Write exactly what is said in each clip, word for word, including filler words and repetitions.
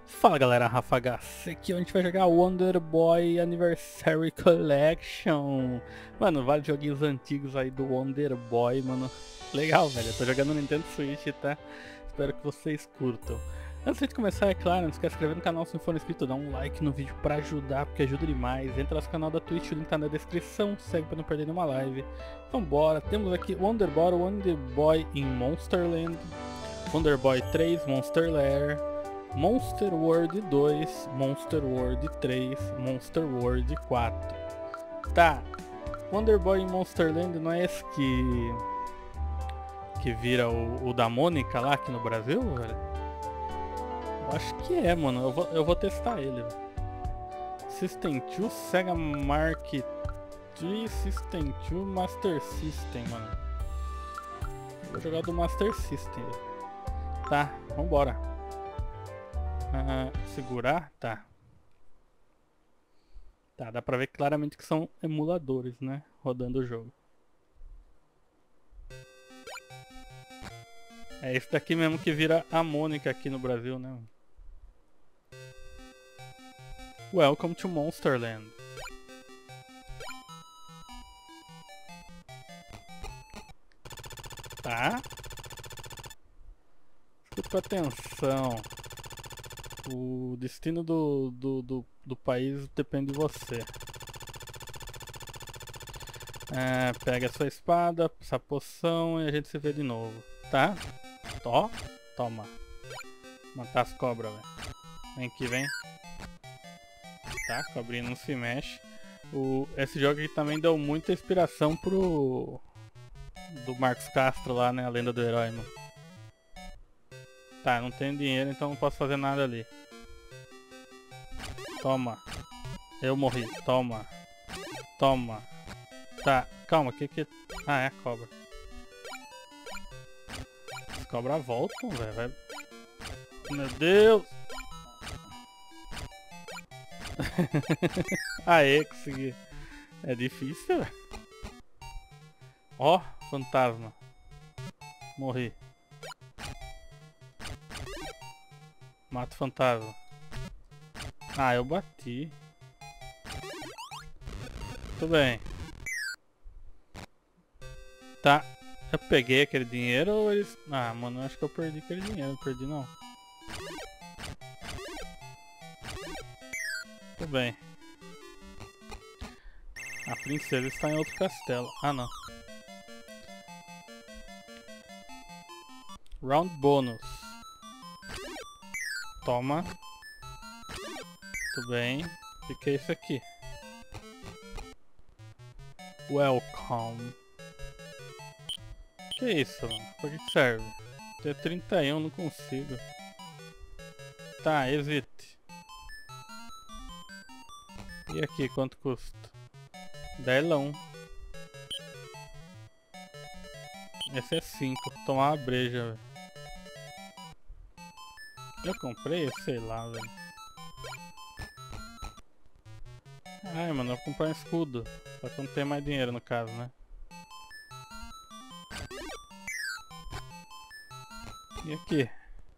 Fala galera, Rafa H C aqui, a gente vai jogar Wonder Boy Anniversary Collection. Mano, vários joguinhos antigos aí do Wonder Boy, mano. Legal, velho, eu tô jogando no Nintendo Switch, tá? Espero que vocês curtam. Antes de começar, é claro, não esquece de se inscrever no canal se não for inscrito, dá um like no vídeo pra ajudar, porque ajuda demais. Entra no nosso canal da Twitch, o link tá na descrição, segue pra não perder nenhuma live. Então bora, temos aqui Wonder Boy, Wonder Boy em Monsterland, Wonder Boy três, Monster Lair, Monster World dois, Monster World três, Monster World quatro. Tá, Wonder Boy em Monsterland não é esse que que vira o, o da Mônica lá aqui no Brasil, velho? Eu acho que é, mano, eu vou, eu vou testar ele, velho. System dois, Sega Mark três, System dois, Master System, mano. Vou jogar do Master System, velho. Tá, vambora. Uh, segurar? Tá. Tá, dá pra ver claramente que são emuladores, né? Rodando o jogo. É esse daqui mesmo que vira a Mônica aqui no Brasil, né? Welcome to Monsterland. Tá? Escuta com atenção. O destino do, do, do, do país depende de você. É, pega a sua espada, essa poção e a gente se vê de novo, tá? Ó, toma. Matar as cobras, velho. Vem aqui, vem. Tá, a cobrinha não se mexe. O, esse jogo aqui também deu muita inspiração pro... do Marcos Castro lá, né? A Lenda do Herói, mano. Tá, não tenho dinheiro, então não posso fazer nada ali. Toma. Eu morri. Toma. Toma. Tá, calma, que que... Ah, é a cobra. As cobras voltam, velho. Vai... Meu Deus! Aê, consegui. É difícil, velho. Ó, fantasma. Morri. Mata o fantasma. Ah, eu bati. Tudo bem. Tá. Eu peguei aquele dinheiro ou eles... Ah, mano, eu acho que eu perdi aquele dinheiro. Não perdi, não. Tudo bem. A princesa está em outro castelo. Ah, não. Round bônus. Toma. Tudo bem. O que é isso aqui? Welcome. Que é isso, mano? Pra que serve? Tem trinta e um, não consigo. Tá, existe. E aqui, quanto custa? Delão. Esse é cinco. Vou tomar uma breja, velho. Eu comprei? Sei lá, velho. Ai, mano, eu vou comprar um escudo. Só que eu não tenho mais dinheiro no caso, né? E aqui?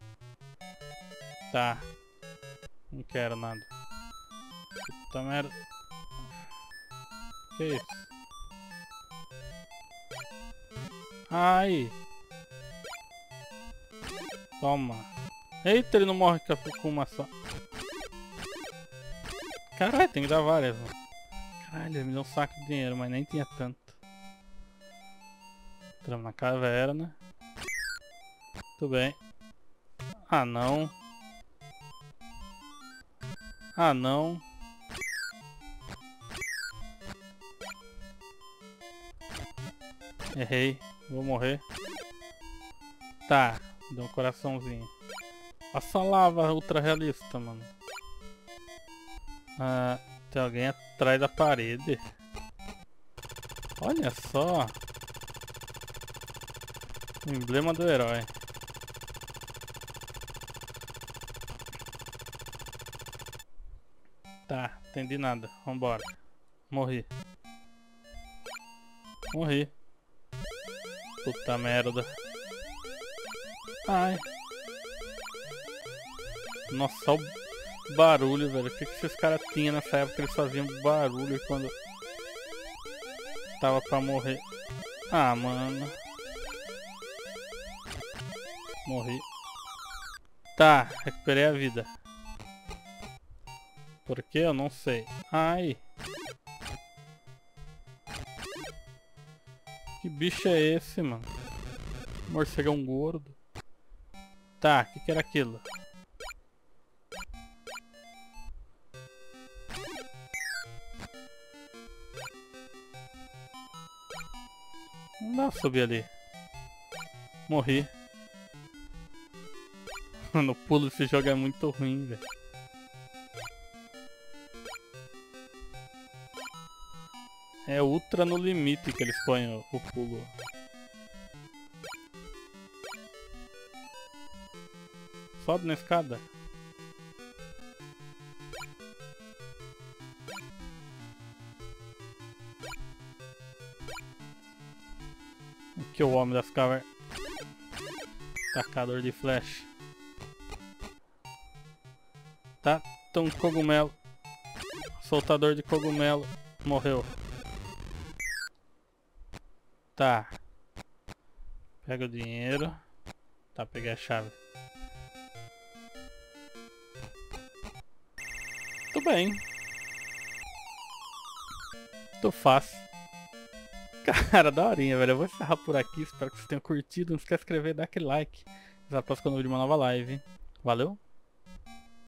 Tá. Não quero nada. Puta merda. Que isso? Ai! Toma. Eita, ele não morre com uma só. Caralho, tem que dar várias, mano. Caralho, ele me deu um saco de dinheiro, mas nem tinha tanto. Entramos na caverna. Tudo bem. Ah, não. Ah, não. Errei. Vou morrer. Tá. Deu um coraçãozinho. Essa lava ultra realista, mano. Ah, tem alguém atrás da parede. Olha só. O emblema do herói. Tá, entendi nada. Vambora. Morri. Morri. Puta merda. Ai. Nossa, só o barulho, velho. O que, que esses caras tinham nessa época? Eles faziam barulho quando tava pra morrer. Ah, mano. Morri. Tá, recuperei a vida. Por que? Eu não sei. Ai. Que bicho é esse, mano? Morcegão gordo. Tá, o que, que era aquilo? Não dá pra subir ali. Morri. Mano, o pulo desse jogo é muito ruim, velho. É ultra no limite que eles põem o, o pulo. Sobe na escada. Aqui é o homem das cavernas. Tacador de flecha. Tá, então cogumelo. Soltador de cogumelo. Morreu. Tá. Pega o dinheiro. Tá, peguei a chave. Tudo bem. Tô fácil. Cara, daorinha, velho. Eu vou encerrar por aqui. Espero que vocês tenham curtido. Não esquece de se inscrever e dar aquele like. Já próximo quando eu vídeo uma nova live. Valeu!